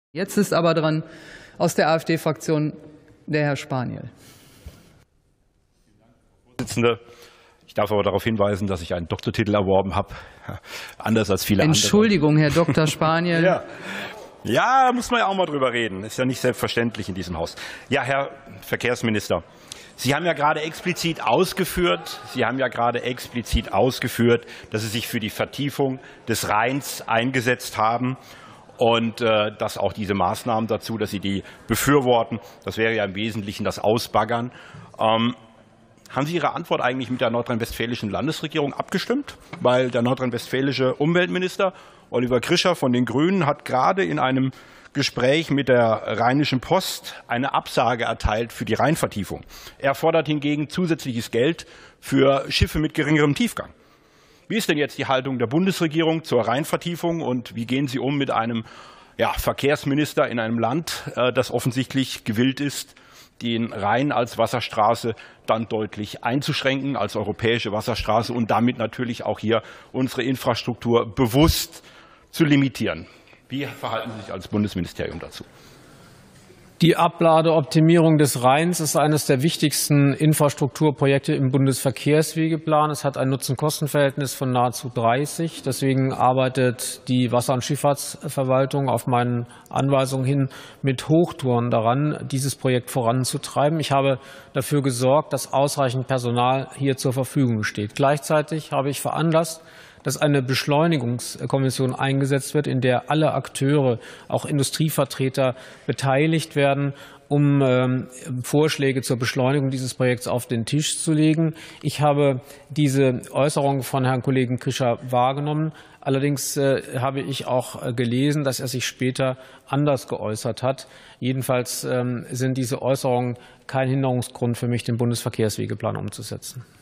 Jetzt ist aber dran aus der AfD-Fraktion der Herr Spaniel. Ich darf aber darauf hinweisen, dass ich einen Doktortitel erworben habe, anders als viele andere. Entschuldigung, Herr Dr. Spaniel. Ja, muss man ja auch mal drüber reden. Ist ja nicht selbstverständlich in diesem Haus. Ja, Herr Verkehrsminister, Sie haben ja gerade explizit ausgeführt, dass Sie sich für die Vertiefung des Rheins eingesetzt haben. Und dass auch diese Maßnahmen dazu, dass Sie die befürworten, das wäre ja im Wesentlichen das Ausbaggern. Haben Sie Ihre Antwort eigentlich mit der nordrhein-westfälischen Landesregierung abgestimmt? Weil der nordrhein-westfälische Umweltminister Oliver Grischer von den Grünen hat gerade in einem Gespräch mit der Rheinischen Post eine Absage erteilt für die Rheinvertiefung. Er fordert hingegen zusätzliches Geld für Schiffe mit geringerem Tiefgang. Wie ist denn jetzt die Haltung der Bundesregierung zur Rheinvertiefung und wie gehen Sie um mit einem Verkehrsminister in einem Land, das offensichtlich gewillt ist, den Rhein als Wasserstraße dann deutlich einzuschränken, als europäische Wasserstraße und damit natürlich auch hier unsere Infrastruktur bewusst zu limitieren? Wie verhalten Sie sich als Bundesministerium dazu? Die Abladeoptimierung des Rheins ist eines der wichtigsten Infrastrukturprojekte im Bundesverkehrswegeplan. Es hat ein Nutzen-Kosten-Verhältnis von nahezu 30. Deswegen arbeitet die Wasser- und Schifffahrtsverwaltung auf meinen Anweisungen hin mit Hochtouren daran, dieses Projekt voranzutreiben. Ich habe dafür gesorgt, dass ausreichend Personal hier zur Verfügung steht. Gleichzeitig habe ich veranlasst, dass eine Beschleunigungskommission eingesetzt wird, in der alle Akteure, auch Industrievertreter, beteiligt werden, um Vorschläge zur Beschleunigung dieses Projekts auf den Tisch zu legen. Ich habe diese Äußerung von Herrn Kollegen Grischer wahrgenommen. Allerdings habe ich auch gelesen, dass er sich später anders geäußert hat. Jedenfalls sind diese Äußerungen kein Hinderungsgrund für mich, den Bundesverkehrswegeplan umzusetzen.